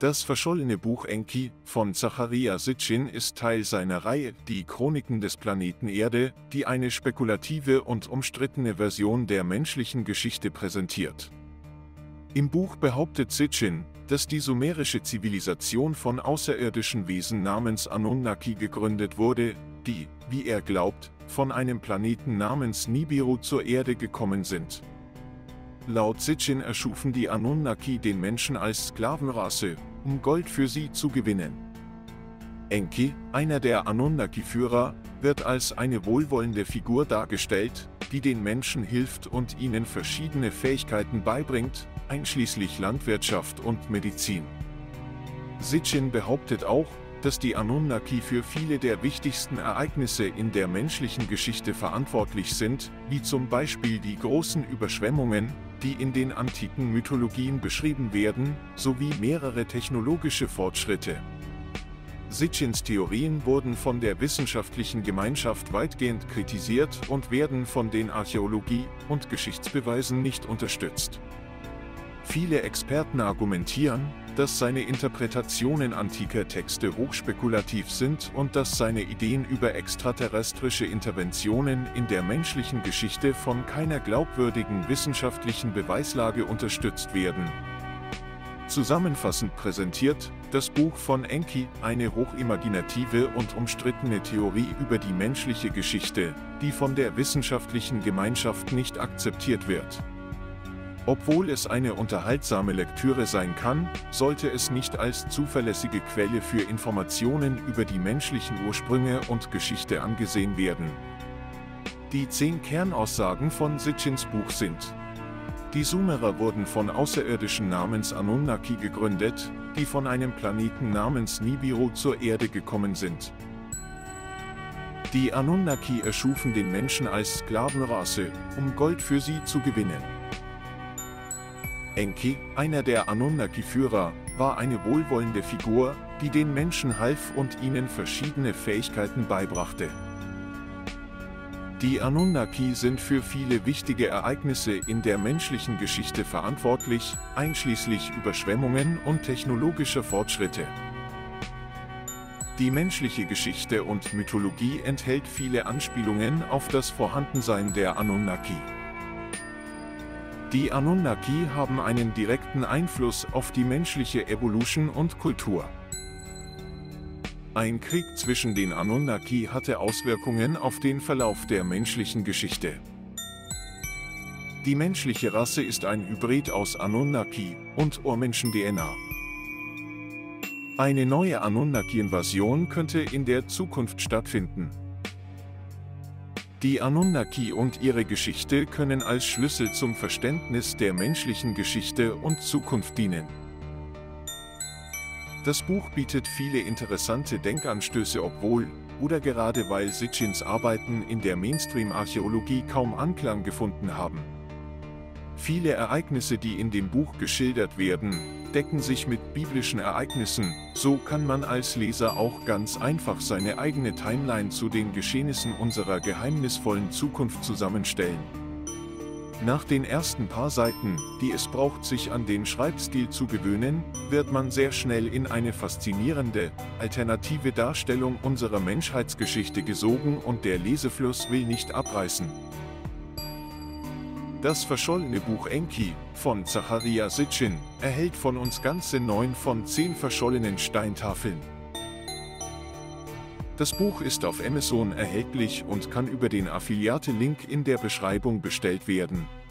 Das verschollene Buch Enki von Zecharia Sitchin ist Teil seiner Reihe Die Chroniken des Planeten Erde, die eine spekulative und umstrittene Version der menschlichen Geschichte präsentiert. Im Buch behauptet Sitchin, dass die sumerische Zivilisation von außerirdischen Wesen namens Anunnaki gegründet wurde, die, wie er glaubt, von einem Planeten namens Nibiru zur Erde gekommen sind. Laut Sitchin erschufen die Anunnaki den Menschen als Sklavenrasse, um Gold für sie zu gewinnen. Enki, einer der Anunnaki-Führer, wird als eine wohlwollende Figur dargestellt, die den Menschen hilft und ihnen verschiedene Fähigkeiten beibringt, einschließlich Landwirtschaft und Medizin. Sitchin behauptet auch, dass die Anunnaki für viele der wichtigsten Ereignisse in der menschlichen Geschichte verantwortlich sind, wie zum Beispiel die großen Überschwemmungen, die in den antiken Mythologien beschrieben werden, sowie mehrere technologische Fortschritte. Sitchins Theorien wurden von der wissenschaftlichen Gemeinschaft weitgehend kritisiert und werden von den Archäologie- und Geschichtsbeweisen nicht unterstützt. Viele Experten argumentieren, dass seine Interpretationen antiker Texte hochspekulativ sind und dass seine Ideen über extraterrestrische Interventionen in der menschlichen Geschichte von keiner glaubwürdigen wissenschaftlichen Beweislage unterstützt werden. Zusammenfassend präsentiert das Buch von Enki eine hochimaginative und umstrittene Theorie über die menschliche Geschichte, die von der wissenschaftlichen Gemeinschaft nicht akzeptiert wird. Obwohl es eine unterhaltsame Lektüre sein kann, sollte es nicht als zuverlässige Quelle für Informationen über die menschlichen Ursprünge und Geschichte angesehen werden. Die 10 Kernaussagen von Sitchins Buch sind: Die Sumerer wurden von Außerirdischen namens Anunnaki gegründet, die von einem Planeten namens Nibiru zur Erde gekommen sind. Die Anunnaki erschufen den Menschen als Sklavenrasse, um Gold für sie zu gewinnen. Enki, einer der Anunnaki-Führer, war eine wohlwollende Figur, die den Menschen half und ihnen verschiedene Fähigkeiten beibrachte. Die Anunnaki sind für viele wichtige Ereignisse in der menschlichen Geschichte verantwortlich, einschließlich Überschwemmungen und technologischer Fortschritte. Die menschliche Geschichte und Mythologie enthält viele Anspielungen auf das Vorhandensein der Anunnaki. Die Anunnaki haben einen direkten Einfluss auf die menschliche Evolution und Kultur. Ein Krieg zwischen den Anunnaki hatte Auswirkungen auf den Verlauf der menschlichen Geschichte. Die menschliche Rasse ist ein Hybrid aus Anunnaki und Urmenschen-DNA. Eine neue Anunnaki-Invasion könnte in der Zukunft stattfinden. Die Anunnaki und ihre Geschichte können als Schlüssel zum Verständnis der menschlichen Geschichte und Zukunft dienen. Das Buch bietet viele interessante Denkanstöße, obwohl, oder gerade weil Sitchins Arbeiten in der Mainstream-Archäologie kaum Anklang gefunden haben. Viele Ereignisse, die in dem Buch geschildert werden, decken sich mit biblischen Ereignissen, so kann man als Leser auch ganz einfach seine eigene Timeline zu den Geschehnissen unserer geheimnisvollen Zukunft zusammenstellen. Nach den ersten paar Seiten, die es braucht, sich an den Schreibstil zu gewöhnen, wird man sehr schnell in eine faszinierende, alternative Darstellung unserer Menschheitsgeschichte gesogen und der Lesefluss will nicht abreißen. Das verschollene Buch Enki von Zecharia Sitchin erhält von uns ganze 9 von 10 verschollenen Steintafeln. Das Buch ist auf Amazon erhältlich und kann über den Affiliate-Link in der Beschreibung bestellt werden.